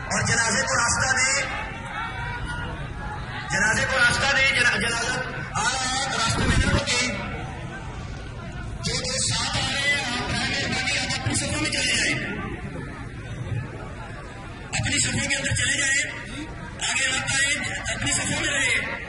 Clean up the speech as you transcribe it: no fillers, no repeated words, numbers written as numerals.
और जनाजे को रास्ता दे, जनाजे को रास्ता दे। जनाजा आ रहा है, रास्ते में न रुके। जो लोग साथ आ रहे हैं आप मेहरबानी आप अपनी सफों में चले जाए, अपनी सफों के अंदर चले जाए, आगे रास्ता है, अपनी सफों में रहे।